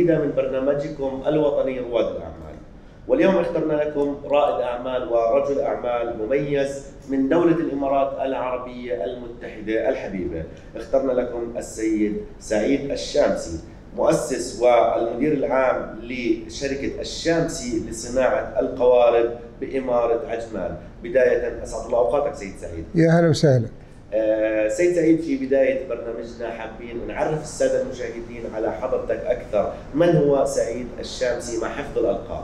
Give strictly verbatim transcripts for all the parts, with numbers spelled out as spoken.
جديدة من برنامجكم الوطني رواد الأعمال. واليوم اخترنا لكم رائد أعمال ورجل أعمال مميز من دولة الإمارات العربية المتحدة الحبيبة. اخترنا لكم السيد سعيد الشامسي، مؤسس والمدير العام لشركة الشامسي لصناعة القوارب بإمارة عجمان. بداية أسعد الله أوقاتك سيد سعيد. يا هلا وسهلا. آه سيد سعيد، في بداية برنامجنا حابين نعرف السادة المشاهدين على حضرتك أكثر. من هو سعيد الشامسي مع حفظ الألقاب؟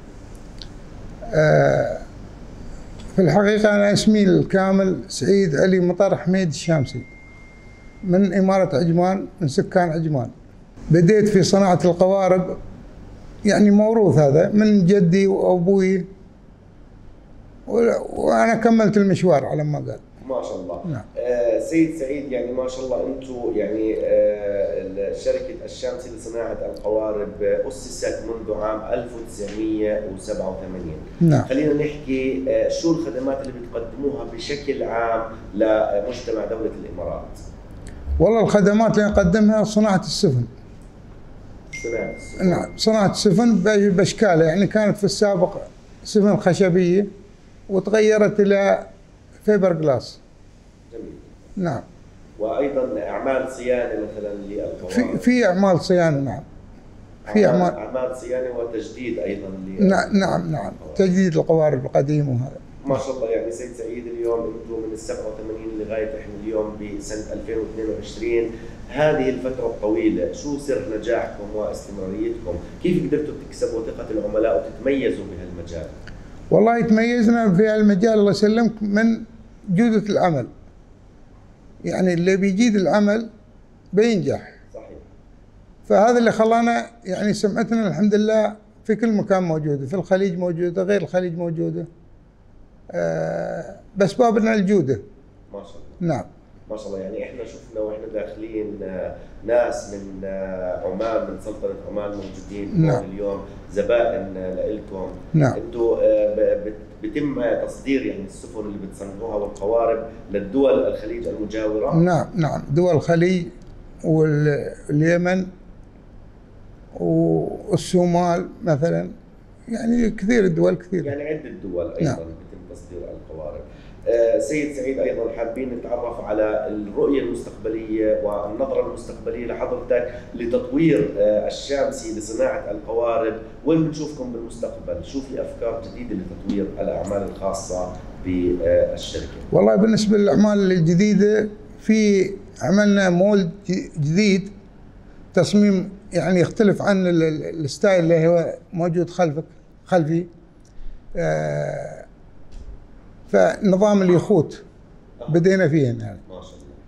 آه في الحقيقة أنا اسمي الكامل سعيد علي مطر حميد الشامسي، من إمارة عجمان، من سكان عجمان. بديت في صناعة القوارب، يعني موروث هذا من جدي وأبوي، وأنا كملت المشوار على ما قال. ما شاء الله. نعم. آه سيد سعيد، يعني ما شاء الله انتم يعني آه شركة الشامسي لصناعة القوارب أسست منذ عام ألف وتسعمئة وسبعة وثمانين. نعم. خلينا نحكي آه شو الخدمات اللي بتقدموها بشكل عام لمجتمع دولة الإمارات؟ والله الخدمات اللي نقدمها صناعة السفن. صناعة السفن. نعم، صناعة السفن بأشكالها، يعني كانت في السابق سفن خشبية وتغيرت إلى فيبر جلاس. جميل. نعم. وايضا اعمال صيانه مثلا للقوارب. في في اعمال صيانه. نعم. في اعمال اعمال اعمال صيانه وتجديد ايضا ل نعم نعم نعم تجديد القوارب القديم وهذا. ما شاء الله. يعني سيد سعيد، اليوم انتم من ال سبعة وثمانين لغايه احنا اليوم بسنه ألفين واثنين وعشرين، هذه الفتره الطويله، شو سر نجاحكم واستمراريتكم؟ كيف قدرتوا تكسبوا ثقه العملاء وتتميزوا بهالمجال؟ والله تميزنا في المجال الله يسلمك من جودة العمل، يعني اللي بيجيد العمل بينجح. صحيح. فهذا اللي خلانا يعني سمعتنا الحمد لله في كل مكان موجودة، في الخليج موجودة، غير الخليج موجودة، آه بس بابنا الجودة. ما شاء الله. نعم. ما شاء الله. يعني احنا شفنا واحنا داخلين ناس من عمان، من سلطنة عمان موجودين. نعم. اليوم زبائن لكم. نعم. انتم بتم تصدير يعني السفن اللي بتصنعوها والقوارب للدول الخليج المجاورة؟ نعم نعم، دول الخليج واليمن والصومال مثلا، يعني كثير الدول كثير. يعني عدة دول ايضا. نعم. بتم تصدير القوارب. آه سيد سعيد، ايضا حابين نتعرف على الرؤيه المستقبليه والنظره المستقبليه لحضرتك لتطوير آه الشامسي لصناعه القوارب. وين بنشوفكم بالمستقبل؟ شو في افكار جديده لتطوير الاعمال الخاصه بالشركه؟ والله بالنسبه للاعمال الجديده، في عملنا مول جديد تصميم يعني يختلف عن الستايل اللي هو موجود خلفك خلفي. آه فنظام اليخوت بدينا فيه يعني. ما شاء الله.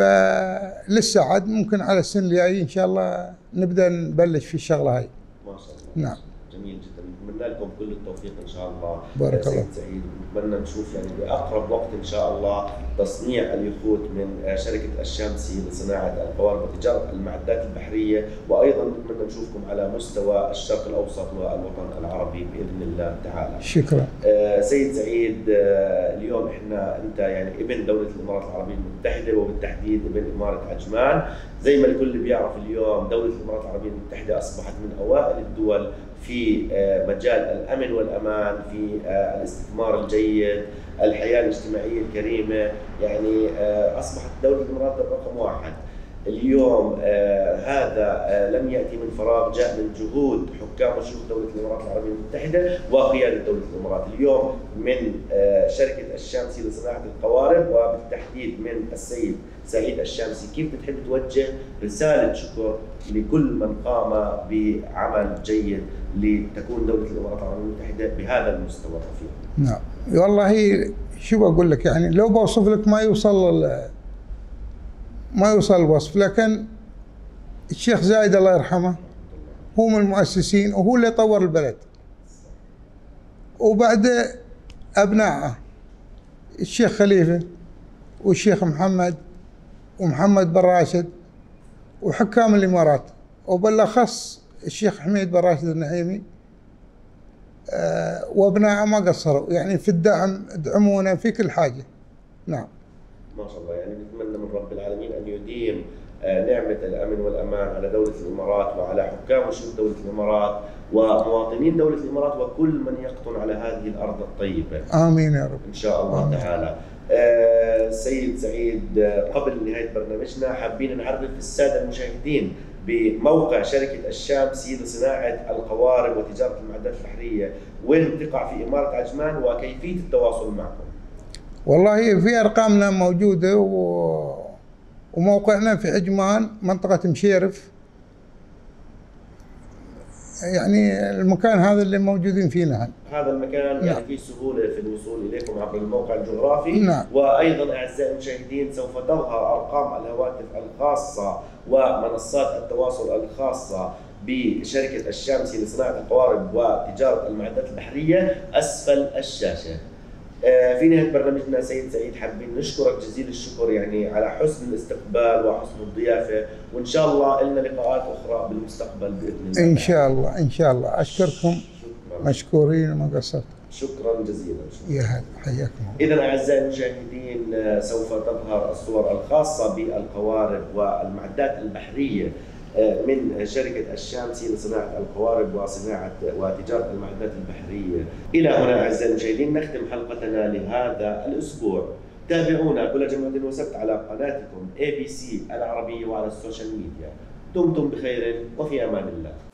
فلسه عاد ممكن على السنه الجايه ان شاء الله نبدا نبلش في الشغله هاي. ما شاء الله. نعم. جميل جدا. نتمنى لكم كل التوفيق ان شاء الله. بارك الله. سيد سعيد، ونتمنى نشوف يعني باقرب وقت ان شاء الله تصنيع اليخوت من شركه الشامسي لصناعه القوارب وتجاره المعدات البحريه، وايضا نتمنى نشوفكم على مستوى الشرق الاوسط والوطن العربي باذن الله تعالى. شكرا. آه سيد سعيد، آه اليوم احنا انت يعني ابن دوله الامارات العربيه المتحده، وبالتحديد ابن اماره عجمان. زي ما الكل بيعرف، اليوم دوله الامارات العربيه المتحده اصبحت من اوائل الدول في مجال الأمن والأمان، في الاستثمار الجيد، الحياة الاجتماعية الكريمة. يعني أصبحت دولة الإمارات رقم واحد. اليوم هذا لم يأتي من فراغ، جاء من جهود حكام وشيوخ دولة الإمارات العربية المتحدة وقيادة دولة الإمارات. اليوم من شركة الشامسي لصناعة القوارب، وبالتحديد من السيد سعيد الشامسي، كيف بتحب توجه رسالة شكر لكل من قام بعمل جيد لتكون دولة الإمارات العربية المتحدة بهذا المستوى الرفيع؟ نعم. والله شو بقول لك، يعني لو بوصف لك ما يوصل ما يوصل الوصف، لكن الشيخ زايد الله يرحمه هو من المؤسسين وهو اللي طور البلد، وبعد أبنائه الشيخ خليفة والشيخ محمد ومحمد بن راشد وحكام الإمارات، وبالأخص الشيخ حميد بن راشد النعيمي. أه وابنائه ما قصروا يعني في الدعم، دعمونا في كل حاجة. نعم. ما شاء الله. يعني نتمنى من رب العالمين أن يديم نعمة الأمن والأمان على دولة الإمارات وعلى حكام وشيوخ دولة الإمارات ومواطنين دولة الإمارات وكل من يقطن على هذه الأرض الطيبة. آمين يا رب. إن شاء الله آمين. تعالى. سيد سعيد، قبل نهاية برنامجنا حابين نعرف السادة المشاهدين بموقع شركة الشامسي لصناعة القوارب وتجارة المعدات البحرية، وين تقع في إمارة عجمان وكيفية التواصل معكم؟ والله في أرقامنا موجودة و... وموقعنا في عجمان منطقة مشيرف، يعني المكان هذا اللي موجودين فيه نحن. هذا المكان نعم. يعني فيه سهولة في الوصول إليكم عبر الموقع الجغرافي. نعم. وأيضا أعزائي المشاهدين سوف تظهر أرقام الهواتف الخاصة ومنصات التواصل الخاصة بشركة الشامسي لصناعة القوارب وتجارة المعدات البحرية أسفل الشاشة. في نهاية برنامجنا سيد سعيد حابين نشكرك جزيل الشكر يعني على حسن الاستقبال وحسن الضيافة، وإن شاء الله لنا لقاءات أخرى بالمستقبل بإذن الله. إن شاء الله إن شاء الله. أشكركم مشكورين وما قصرتم. شكرا جزيلا. يا هلا حياكم. إذا أعزائي المشاهدين سوف تظهر الصور الخاصة بالقوارب والمعدات البحرية من شركة الشامسي لصناعة القوارب وصناعة وتجارة المعدات البحرية. إلى هنا أعزائي المشاهدين نختم حلقتنا لهذا الأسبوع. تابعونا كل جمعة وسبت على قناتكم إيه بي سي العربية وعلى السوشيال ميديا. دمتم بخير وفي أمان الله.